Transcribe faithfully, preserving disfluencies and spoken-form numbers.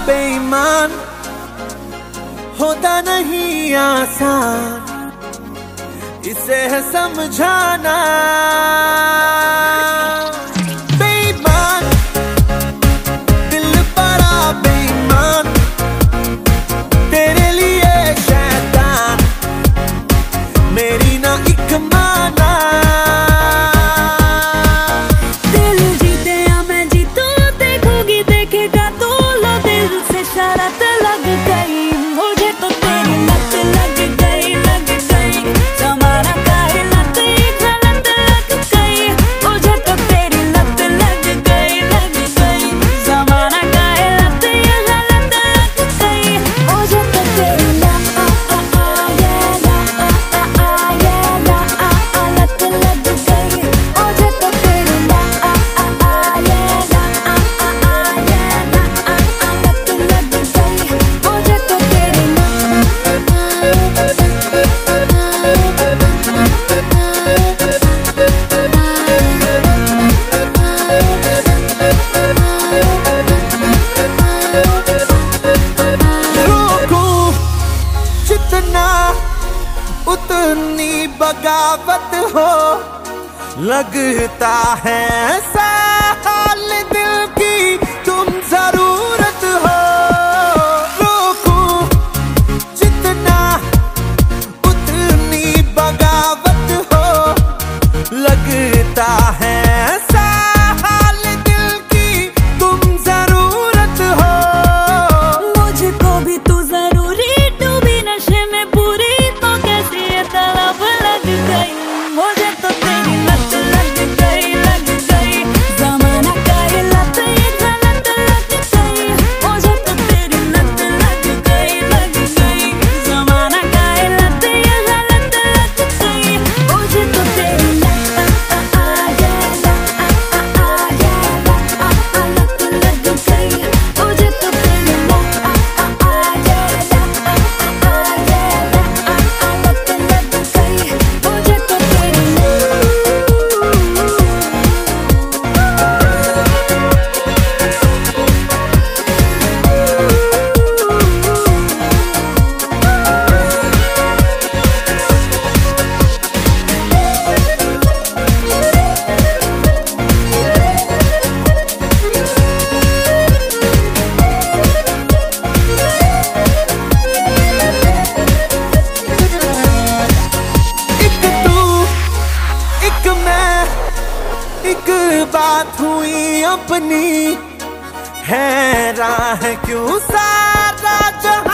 बेईमान होता नहीं आसान, इसे है समझाना। बेईमान दिल बड़ा बेईमान, तेरे लिए शैतान मेरी ना एक माना। दिल जीते या मैं जीतू, देखोगी देखेगा तो लो दिल से शरत लग गई। मुझे तो तेरी लत लग गई, लग गई जमाना काहे लत गलत लग गई। मुझे तो तेरी लत लग गई, लग गई जमाना काहे लत गलत लग गई। मुझे तो तेरी लत लग गई, मुझे तो तेरी जितना उतनी बगावत हो, लगता है साल दिल की तुम जरूरत हो। रोकूं जितना उतनी बगावत हो, लगता है साल दिल की तुम जरूरत हो। मुझको भी तू जरूरी, डूबी नशे में पूरी तो कैसी ये तलब लग गई। मुझे तो तेरी लत लग गई, लग गई जमाना काहे लत ये गलत लग गई। मुझे तो तेरी लत लग गई, लग गई जमाना काहे लत ये गलत लग गई। मुझे तो तेरी लत लत लग गई, मुझे तो तेरी एक बात हुई अपनी, हैरान है क्यों सारा जहां।